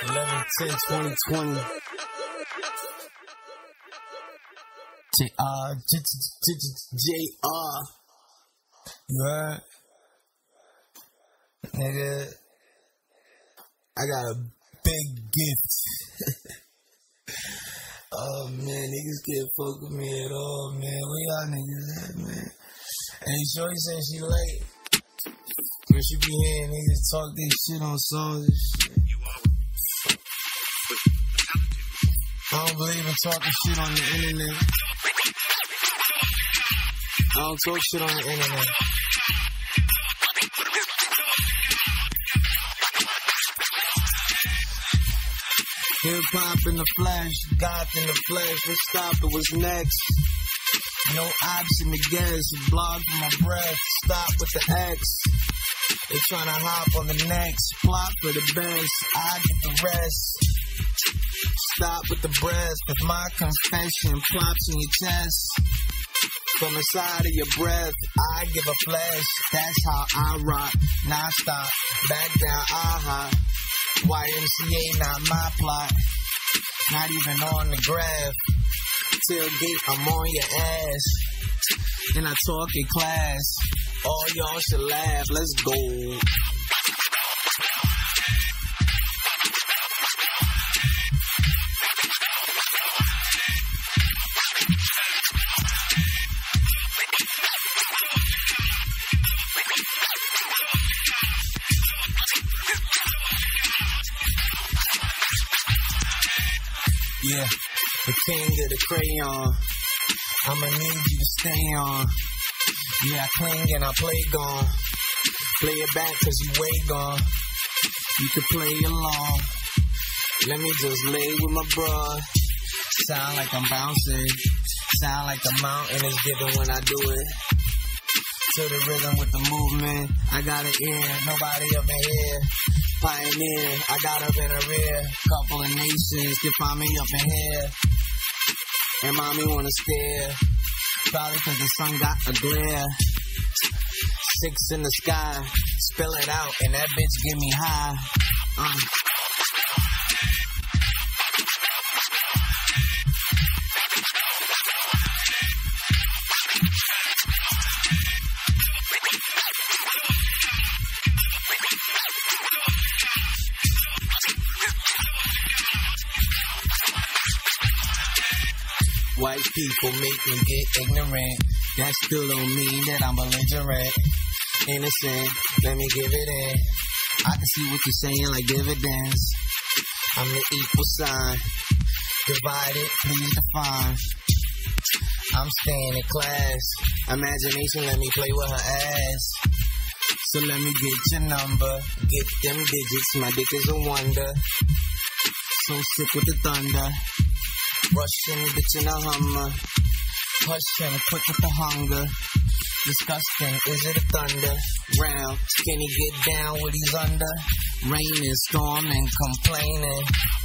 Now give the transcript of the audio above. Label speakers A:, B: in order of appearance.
A: 11/10/2020. JR. You heard? Nigga, I got a big gift. Oh man, niggas can't fuck with me at all, man. Where y'all niggas at, man? Hey, Shorty said she late. When she be hearing niggas talk this shit on songs and shit. I don't believe in talking shit on the internet. I don't talk shit on the internet. Hip-hop in the flesh, goth in the flesh. Let's stop it, what's next? No option to guess. Blog for my breath, stop with the X. They tryna hop on the next. Plot for the best, I get the rest. Stop with the breath. If my confession plops in your chest, from the side of your breath, I give a flash. That's how I rock. Now stop, back down, aha. YMCA, not my plot. Not even on the graph. Tailgate, I'm on your ass. And I talk in class. All y'all should laugh. Let's go. Yeah, the king of the crayon. I'ma need you to stay on. Yeah, I cling and I play gone. Play it back cause you way gone. You can play along. Let me just lay with my bro. Sound like I'm bouncing. Sound like the mountain is giving when I do it. To the rhythm with the movement. I got an ear, nobody up in here. Pioneer, I got up in the rear. Couple of nations can find me up in here. And mommy wanna stare. Probably cause the sun got a glare. 6 in the sky. Spill it out and that bitch get me high. White people make me get ignorant. That still don't mean that I'm belligerent. Innocent, let me give it in. I can see what you're saying like dividends. I'm the equal sign. Divided, please define. I'm staying in class. Imagination, let me play with her ass. So let me get your number. Get them digits, my dick is a wonder. So sick with the thunder. Russian bitch in a Hummer. Hush him, quick with the hunger. Disgusting, is it a thunder? Round, can he get down what he's under? Raining, storming, complaining.